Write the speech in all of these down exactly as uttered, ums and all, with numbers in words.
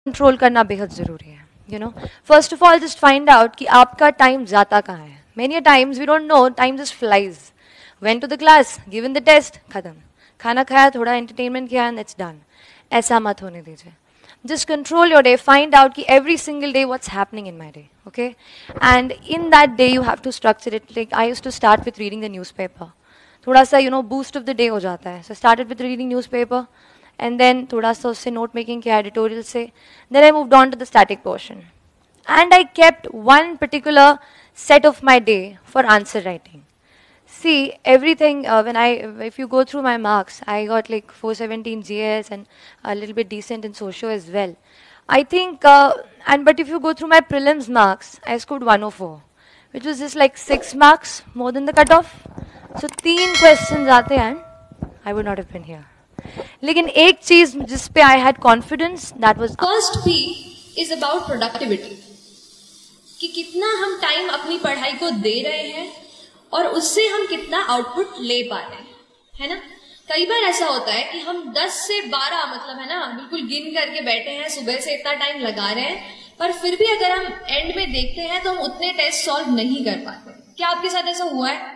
Control करना बेहद ज़रूरी है. You know, first of all just find out कि आपका टाइम जाता कहाँ है. Many times we don't know, time just flies. Went to the class, given the test, खत्म. खाना खाया, थोड़ा एंटरटेनमेंट किया, एंड इट्स डन. ऐसा मत होने दीजिए. Just control your day. Find out ki every single day what's happening in my day, okay? And in that day you have to structure it. Like I used to start with reading the newspaper. थोड़ा सा you know boost of the day हो जाता है. So I started with reading newspaper, and then थोड़ा सा उससे note making किया, editorial से. Then I moved on to the static portion, and I kept one particular set of my day for answer writing. See, everything, uh, when I, if you go through my marks, I got like four seventeen G S and a little bit decent in socio as well. I think, uh, and but if you go through my prelims marks, I scored one oh four, which was just like six marks more than the cutoff. So तीन questions आते हैं, I would not have been here. लेकिन एक चीज जिस पे I had confidence, that was first P is about productivity. कि कितना हम टाइम अपनी पढ़ाई को दे रहे हैं और उससे हम कितना आउटपुट ले पा रहे हैं, है ना. कई बार ऐसा होता है कि हम दस से बारह मतलब है ना बिल्कुल गिन करके बैठे हैं, सुबह से इतना टाइम लगा रहे हैं, पर फिर भी अगर हम एंड में देखते हैं तो हम उतने टेस्ट सॉल्व नहीं कर पाते. क्या आपके साथ ऐसा हुआ है?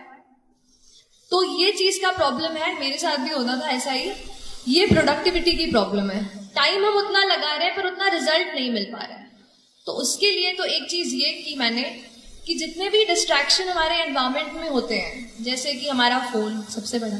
तो ये चीज का प्रॉब्लम है. मेरे साथ भी होता था ऐसा ही. ये प्रोडक्टिविटी की प्रॉब्लम है. टाइम हम उतना लगा रहे हैं पर उतना रिजल्ट नहीं मिल पा रहा है. तो उसके लिए तो एक चीज ये की मैंने कि जितने भी डिस्ट्रैक्शन हमारे एनवायरमेंट में होते हैं, जैसे कि हमारा फोन सबसे बड़ा,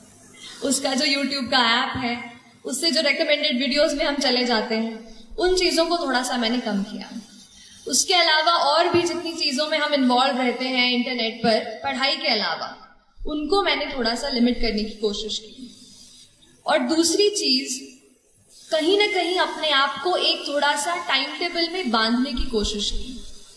उसका जो यूट्यूब का ऐप है, उससे जो रिकमेंडेड वीडियोस में हम चले जाते हैं, उन चीजों को थोड़ा सा मैंने कम किया. उसके अलावा और भी जितनी चीजों में हम इन्वॉल्व रहते हैं इंटरनेट पर पढ़ाई के अलावा, उनको मैंने थोड़ा सा लिमिट करने की कोशिश की. और दूसरी चीज, कहीं ना कहीं अपने आप को एक थोड़ा सा टाइम टेबल में बांधने की कोशिश की.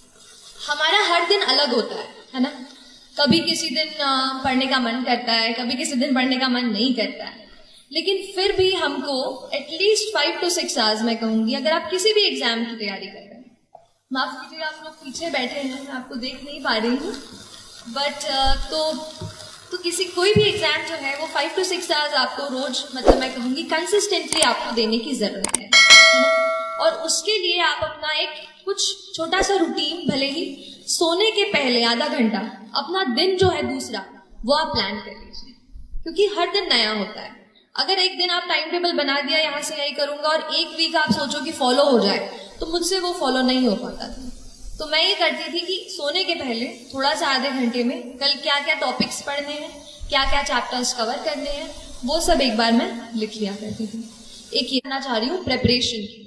हमारा हर दिन अलग होता है, है ना. कभी किसी दिन पढ़ने का मन करता है, कभी किसी दिन पढ़ने का मन नहीं करता है, लेकिन फिर भी हमको at least five to six hours मैं कहूंगी, अगर आप किसी भी एग्जाम की तैयारी कर रहे हैं, माफ कीजिएगा आप लोग पीछे बैठे हैं, मैं आपको देख नहीं पा रही हूँ, बट तो तो किसी कोई भी एग्जाम जो है वो फाइव टू सिक्स आवर्स आपको रोज मतलब मैं कहूंगी कंसिस्टेंटली आपको देने की जरूरत है, है ना. और उसके लिए आप अपना एक कुछ छोटा सा रूटीन, भले ही सोने के पहले आधा घंटा अपना दिन जो है दूसरा वो आप प्लान कर लीजिए, क्योंकि हर दिन नया होता है. अगर एक दिन आप टाइम टेबल बना दिया, यहाँ से यही करूंगा, और एक वीक आप सोचो कि फॉलो हो जाए, तो मुझसे वो फॉलो नहीं हो पाता था. तो मैं ये करती थी कि सोने के पहले थोड़ा सा आधे घंटे में कल क्या क्या टॉपिक्स पढ़ने हैं, क्या क्या चैप्टर्स कवर करने हैं, वो सब एक बार मैं लिख लिया करती थी. एक ये कहना चाह रही हूँ प्रेपरेशन की.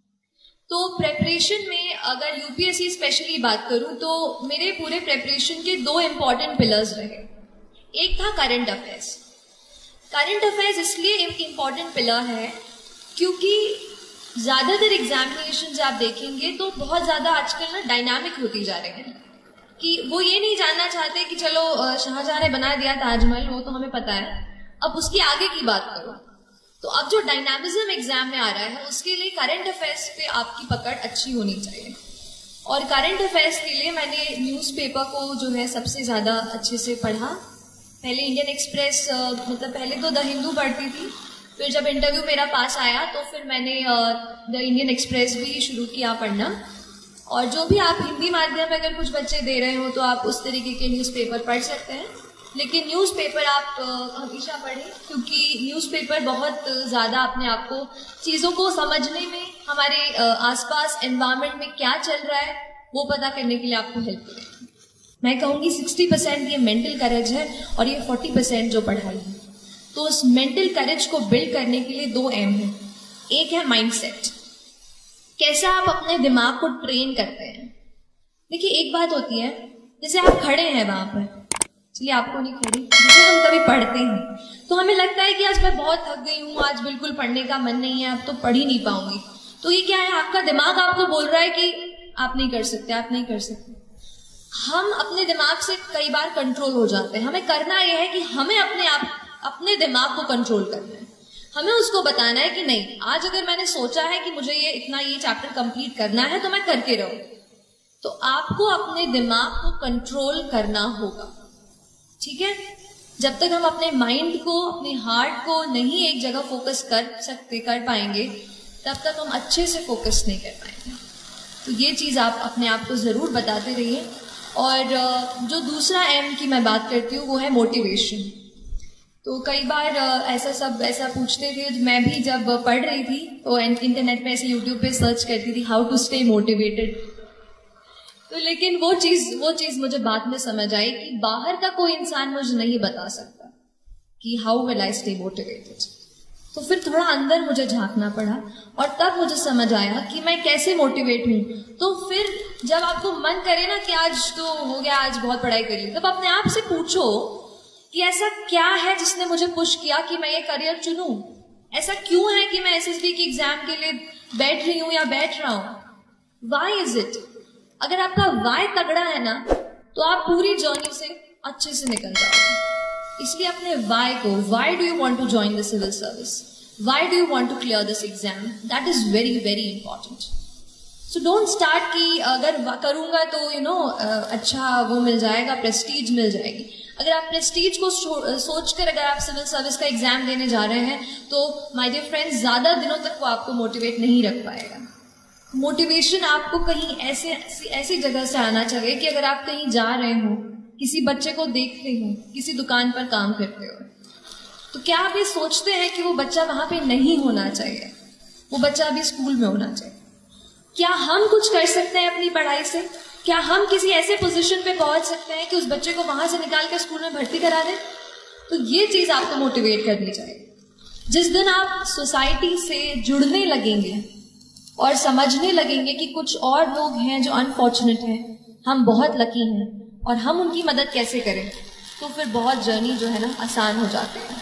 तो प्रेपरेशन में अगर यूपीएससी स्पेशली बात करूं तो मेरे पूरे प्रेपरेशन के दो इंपॉर्टेंट पिलर्स रहे. एक था करंट अफेयर्स. करंट अफेयर्स इसलिए एक इंपॉर्टेंट पिलर है क्योंकि ज्यादातर एग्जामिनेशन आप देखेंगे तो बहुत ज्यादा आजकल ना डायनामिक होती जा रहे हैं, कि वो ये नहीं जानना चाहते कि चलो शाहजहां ने बना दिया ताजमहल, वो तो हमें पता है, अब उसकी आगे की बात करो. तो अब जो डायनामिज्म एग्जाम में आ रहा है उसके लिए करंट अफेयर्स पे आपकी पकड़ अच्छी होनी चाहिए. और करंट अफेयर्स के लिए मैंने न्यूज़पेपर को जो है सबसे ज्यादा अच्छे से पढ़ा. पहले इंडियन एक्सप्रेस, मतलब पहले तो द हिंदू पढ़ती थी, फिर जब इंटरव्यू मेरा पास आया तो फिर मैंने द इंडियन एक्सप्रेस भी शुरू किया पढ़ना. और जो भी आप हिंदी माध्यम में अगर कुछ बच्चे दे रहे हो तो आप उस तरीके के न्यूज़पेपर पढ़ सकते हैं, लेकिन न्यूज़पेपर आप हमेशा पढ़ें, क्योंकि न्यूज़पेपर बहुत ज़्यादा अपने आप को चीज़ों को समझने में, हमारे आसपास एनवायरनमेंट में क्या चल रहा है वो पता करने के लिए आपको हेल्प करेगा. मैं कहूँगी सिक्सटी परसेंट ये मेंटल करेज है और ये फोर्टी परसेंट जो पढ़ाई है. तो उस मेंटल करेज को बिल्ड करने के लिए दो एम है. एक है माइंडसेट, कैसे आप अपने दिमाग को ट्रेन करते हैं. देखिए एक बात होती है, जैसे आप खड़े हैं वहां पर, चलिए आपको नहीं खड़ी, जैसे हम कभी पढ़ते हैं तो हमें लगता है कि आज मैं बहुत थक गई हूँ, आज बिल्कुल पढ़ने का मन नहीं है, अब तो पढ़ ही नहीं पाऊंगी. तो ये क्या है, आपका दिमाग आपको बोल रहा है कि आप नहीं कर सकते, आप नहीं कर सकते. हम अपने दिमाग से कई बार कंट्रोल हो जाते हैं. हमें करना यह है कि हमें अपने आप अपने दिमाग को कंट्रोल करना है. हमें उसको बताना है कि नहीं, आज अगर मैंने सोचा है कि मुझे ये इतना ये चैप्टर कंप्लीट करना है तो मैं करके रहूं. तो आपको अपने दिमाग को कंट्रोल करना होगा, ठीक है. जब तक हम अपने माइंड को, अपने हार्ट को नहीं एक जगह फोकस कर सकते कर पाएंगे तब तक हम अच्छे से फोकस नहीं कर पाएंगे। तो ये चीज़ आप अपने आप को ज़रूर बताते रहिए। और जो दूसरा एम की मैं बात करती हूँ वो है मोटिवेशन। तो कई बार ऐसा सब ऐसा पूछते थे, मैं भी जब पढ़ रही थी तो इंटरनेट पे ऐसे यूट्यूब पे सर्च करती थी हाउ टू स्टे मोटिवेटेड। तो लेकिन वो चीज़ वो चीज़ मुझे बाद में समझ आई कि बाहर का कोई इंसान मुझे नहीं बता सकता कि how will I stay motivated. तो फिर थोड़ा अंदर मुझे झांकना पड़ा और तब मुझे समझ आया कि मैं कैसे मोटिवेट हूँ। तो फिर जब आपको मन करे ना कि आज तो हो गया, आज बहुत पढ़ाई कर ली, तब अपने आप से पूछो कि ऐसा क्या है जिसने मुझे पुश किया कि मैं ये करियर चुनूं। ऐसा क्यों है कि मैं एसएसबी के एग्जाम के लिए बैठ रही हूँ या बैठ रहा हूँ। Why is it? अगर आपका वाई तगड़ा है ना तो आप पूरी जर्नी से अच्छे से निकल जाओगे। इसलिए अपने वाई को, why do you want to join the civil service, why do you want to clear this exam, that is very very important. So don't start कि अगर करूंगा तो यू you नो know, अच्छा वो मिल जाएगा, प्रेस्टीज मिल जाएगी। अगर आप प्रेस्टीज को सोचकर अगर आप सिविल सर्विस का एग्जाम देने जा रहे हैं तो माय डियर फ्रेंड्स, ज्यादा दिनों तक वो आपको मोटिवेट नहीं रख पाएगा। मोटिवेशन आपको कहीं ऐसे ऐसी जगह से आना चाहिए कि अगर आप कहीं जा रहे हो, किसी बच्चे को देख रहे हो, किसी दुकान पर काम करते हो, तो क्या आप ये सोचते हैं कि वो बच्चा वहां पे नहीं होना चाहिए, वो बच्चा अभी स्कूल में होना चाहिए। क्या हम कुछ कर सकते हैं अपनी पढ़ाई से? क्या हम किसी ऐसे पोजीशन पे पहुंच सकते हैं कि उस बच्चे को वहां से निकाल कर स्कूल में भर्ती करा दें? तो ये चीज आपको मोटिवेट करनी चाहिए। जिस दिन आप सोसाइटी से जुड़ने लगेंगे और समझने लगेंगे कि कुछ और लोग हैं जो अनफॉर्चुनेट हैं, हम बहुत लकी हैं और हम उनकी मदद कैसे करें, तो फिर बहुत जर्नी जो है ना आसान हो जाती है।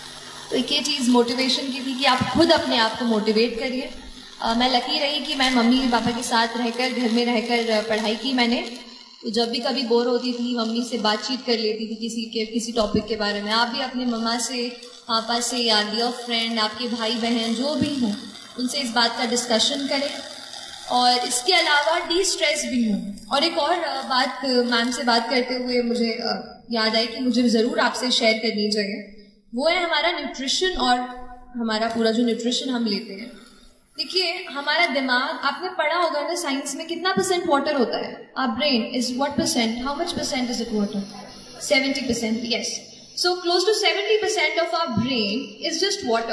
तो एक ये चीज़ मोटिवेशन की थी कि आप खुद अपने आप को मोटिवेट करिए। Uh, मैं लकी रही कि मैं मम्मी पापा के साथ रहकर, घर में रहकर पढ़ाई की मैंने। तो जब भी कभी बोर होती थी मम्मी से बातचीत कर लेती थी किसी के किसी टॉपिक के बारे में। आप भी अपने मम्मा से, पापा से या डियर फ्रेंड, आपके भाई बहन जो भी हों, उनसे इस बात का डिस्कशन करें। और इसके अलावा डी स्ट्रेस भी हूँ। और एक और बात मैम से बात करते हुए मुझे याद आई कि मुझे ज़रूर आपसे शेयर करनी चाहिए, वो है हमारा न्यूट्रिशन और हमारा पूरा जो न्यूट्रिशन हम लेते हैं। देखिए, हमारा दिमाग, आपने पढ़ा होगा ना साइंस में, कितना परसेंट वाटर होता है? Our brain is what percent? How much percent is it water? Seventy percent, yes. So close to seventy percent of our brain is just water.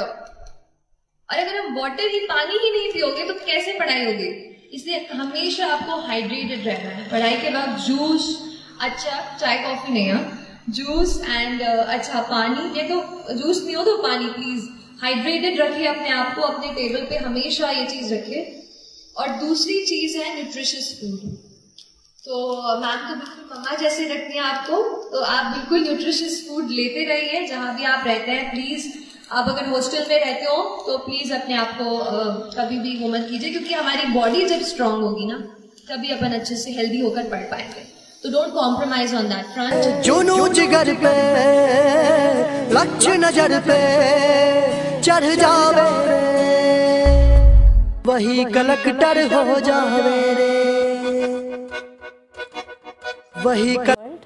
और अगर हम वाटर ही, पानी ही नहीं पियोगे तो कैसे पढ़ाई होगी? इसलिए हमेशा आपको हाइड्रेटेड रहना है। पढ़ाई के बाद जूस, अच्छा चाय कॉफी नहीं, हाँ, जूस एंड अच्छा पानी, ये तो जूस पियो तो पानी प्लीज। हाइड्रेटेड रखिए अपने आप को, अपने टेबल पे हमेशा ये चीज रखिए। और दूसरी चीज है न्यूट्रिशियस फूड। तो मैम तो बिल्कुल मम्मा जैसे रखती हैं आपको, तो आप बिल्कुल न्यूट्रिशियस फूड लेते रहिए जहां भी आप रहते हैं। प्लीज, आप अगर हॉस्टल में रहते हो तो प्लीज अपने आप को uh, कभी भी वो मत कीजिए, क्योंकि हमारी बॉडी जब स्ट्रांग होगी ना तभी अपन अच्छे से हेल्दी होकर पढ़ पाएंगे। तो don't compromise on that front. जुनू जिगर पे, लक्ष्य नजर पे चढ़ जावे रे, वही कलेक्टर हो जावे रे, वही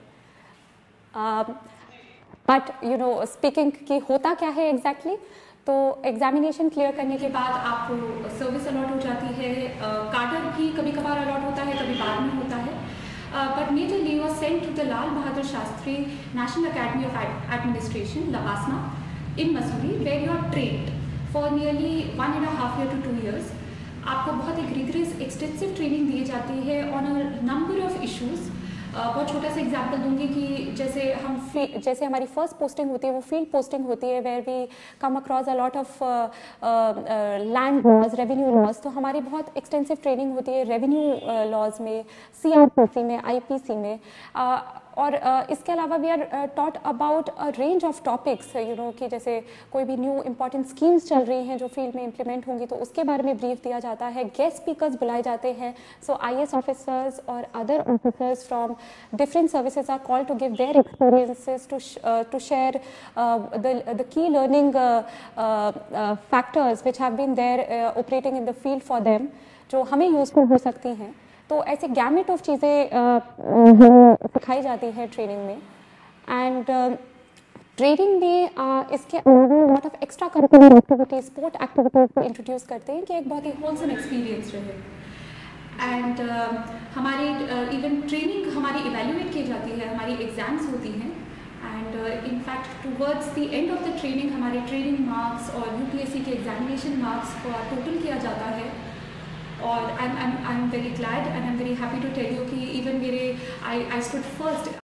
बट यू नो स्पीकिंग की होता क्या है एग्जैक्टली exactly? तो एग्जामिनेशन क्लियर करने के बाद आपको सर्विस अलॉट हो जाती है। कार्टर भी कभी कभार अलॉट होता है, कभी बाद में होता है। But majorly you are sent to the Lal Bahadur Shastri national academy of administration, लवासना, in Missouri, where you are trained for nearly one and a half year to two years. आपको बहुत एक rigorous extensive training दी जाती है on a number of issues. uh, बहुत छोटा सा example दूंगी कि जैसे हम जैसे हमारी फर्स्ट पोस्टिंग होती है वो फील्ड पोस्टिंग होती है, where we come across a lot of land laws, revenue laws. तो हमारी बहुत एक्सटेंसिव ट्रेनिंग होती है रेवेन्यू लॉज में, सीआरपीसी में, आईपीसी में। uh, और uh, इसके अलावा we are taught about a range of topics, you know कि जैसे कोई भी न्यू इंपॉर्टेंट स्कीम्स चल रही हैं जो फील्ड में इम्प्लीमेंट होंगी तो उसके बारे में ब्रीफ दिया जाता है। गेस्ट स्पीकर्स बुलाए जाते हैं, सो आईएएस ऑफिसर्स और other officers from different services are called to give their experiences to to share the key learning factors which have been there operating in the field for them, जो हमें useful हो सकती हैं। तो ऐसे gamete of चीज़ें सिखाई जाती है ट्रेनिंग में। एंड ट्रेनिंग में uh, इसके अलावा lot of extra curricular activities, sport activities को इंट्रोड्यूस करते हैं कि एक बहुत ही होलसम एक्सपीरियंस रहे। एंड uh, हमारी इवन uh, ट्रेनिंग हमारी इवेल्युएट की जाती है, हमारी एग्जाम्स होती हैं and in fact towards the end of the training हमारे ट्रेनिंग मार्क्स और यूपीएससी के एग्जामिनेशन मार्क्स को टोटल किया जाता है। और I am I am very glad and I am very happy to tell you कि इवन मेरे आई आई स्टूड फर्स्ट